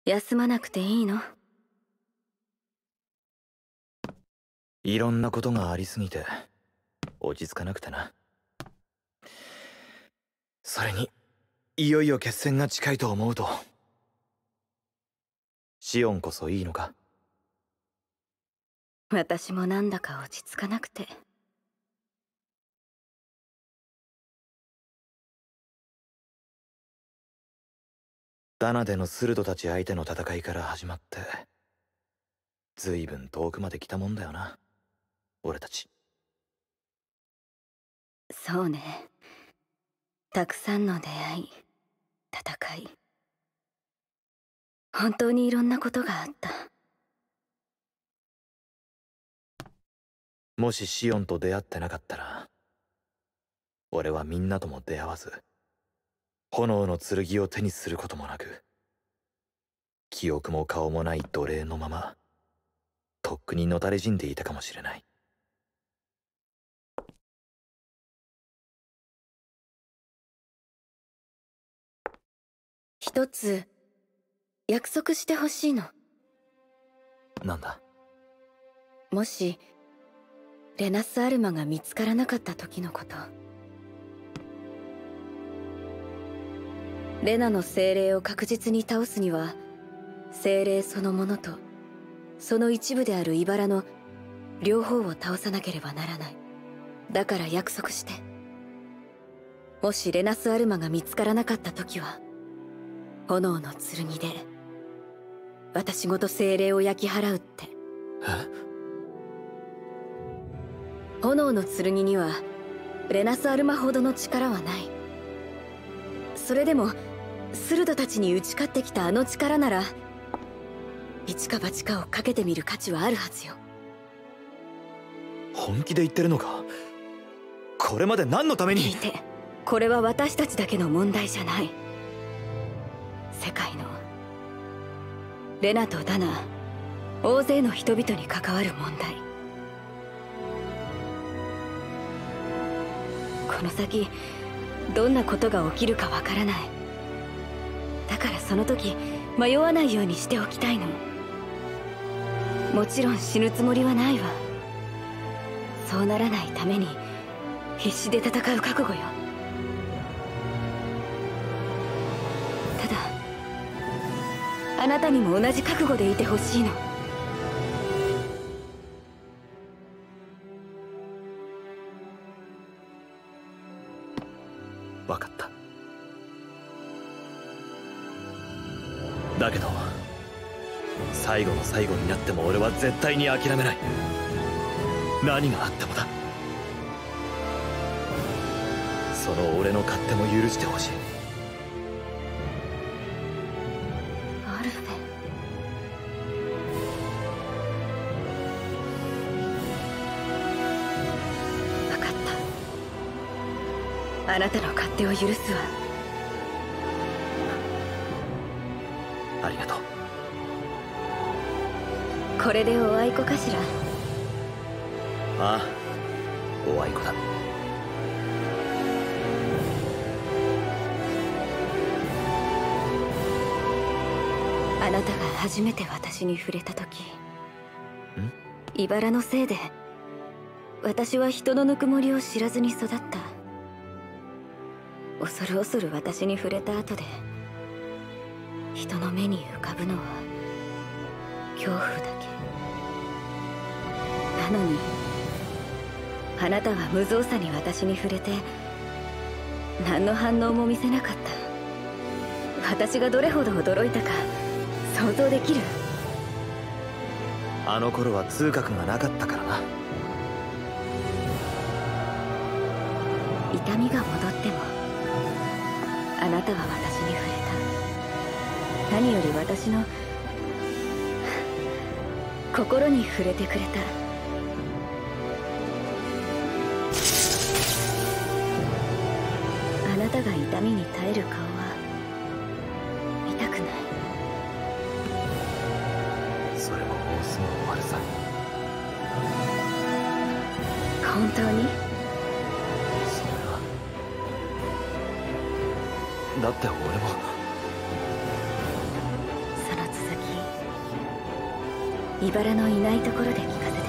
休まなくていいの？ いろんなことがありすぎて落ち着かなくてな。それにいよいよ決戦が近いと思うと、シオンこそいいのか？ 私もなんだか落ち着かなくて。 ダナでのスルドたち相手の戦いから始まってずいぶん遠くまで来たもんだよな、俺たち。 そうね。たくさんの出会い、戦い、本当にいろんなことがあった。 もしシオンと出会ってなかったら、俺はみんなとも出会わず、炎の剣を手にすることもなく、記憶も顔もない奴隷のままとっくにのたれ死んでいたかもしれない。 一つ約束してほしいの。 なんだ？ もしレナス・アルマが見つからなかった時のこと。レナの精霊を確実に倒すには、精霊そのものとその一部である茨の両方を倒さなければならない。だから約束して。もしレナス・アルマが見つからなかった時は、炎の剣で私ごと精霊を焼き払うって。炎の剣にはレナス・アルマほどの力はない。それでもスルドたちに打ち勝ってきたあの力なら、一か八かをかけてみる価値はあるはずよ。 本気で言ってるのか？これまで何のために？ 聞いて、これは私たちだけの問題じゃない。世界のレナとダナ、大勢の人々に関わる問題。この先どんなことが起きるかわからない。だからその時迷わないようにしておきたいの。もちろん死ぬつもりはないわ。そうならないために必死で戦う覚悟よ。ただあなたにも同じ覚悟でいてほしいの。 分かった。だけど最後の最後になっても俺は絶対に諦めない。何があってもだ。その俺の勝手も許してほしい。 アルフェ。分かった。あなたの勝手を許すわ。 ありがとう。 これでおあいこかしら？ ああ、おあいこだ。 あなたが初めて私に触れた時、茨のせいで私は人のぬくもりを知らずに育った。恐る恐る私に触れた後で人の目に浮かぶのは恐怖だけ。なのにあなたは無造作に私に触れて何の反応も見せなかった。私がどれほど驚いたか想像できる？ あの頃は痛覚がなかったからな。 痛みが戻ってもあなたは私に触れた。何より私の心に触れてくれた。あなたが痛みに耐える顔は見たくない。 それももうすぐ終わるさ。 本当に？ それはだって俺もその茨のいないところで聞かせて。